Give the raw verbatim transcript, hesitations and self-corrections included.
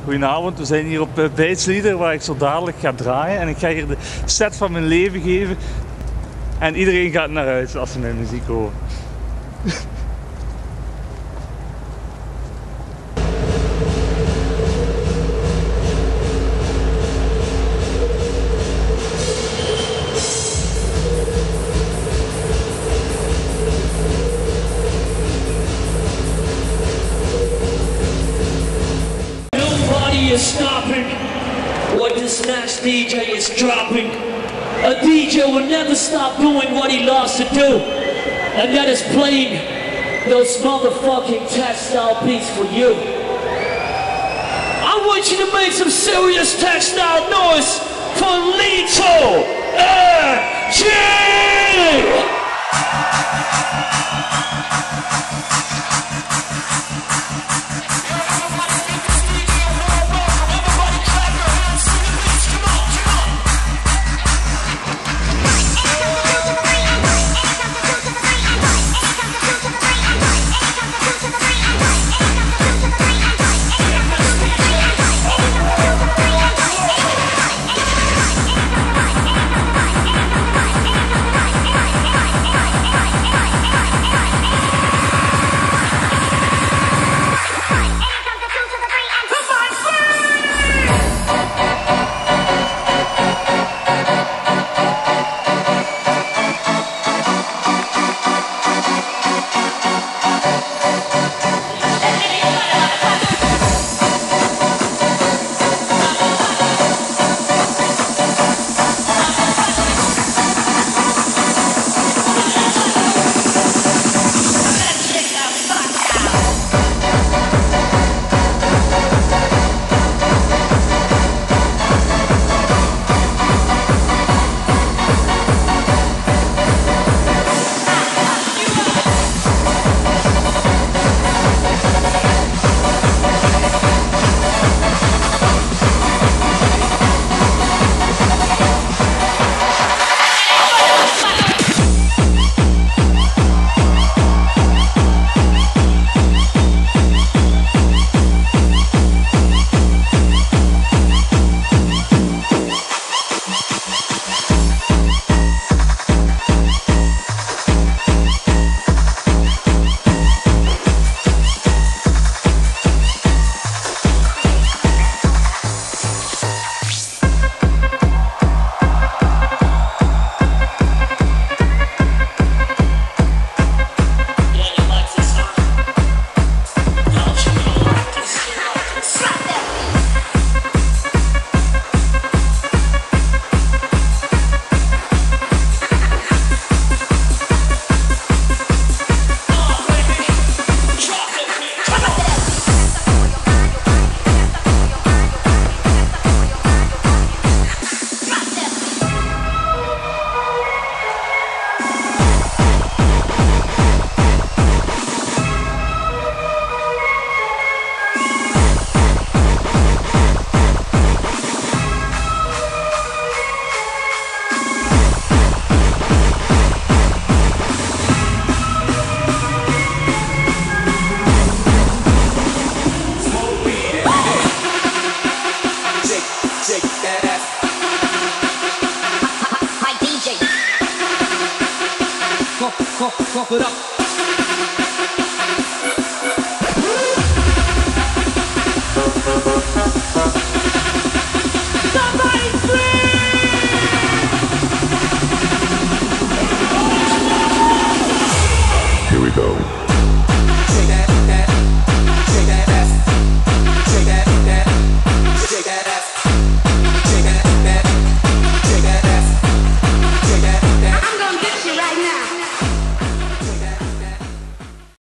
Goedenavond, we zijn hier op uh, Bassleader waar ik zo dadelijk ga draaien en ik ga hier de set van mijn leven geven en iedereen gaat naar huis als ze mijn muziek horen. Is stopping what this next D J is dropping. A D J will never stop doing what he loves to do, and that is playing those motherfucking textile beats for you. I want you to make some serious textile noise for Lethal M G! Pump it up.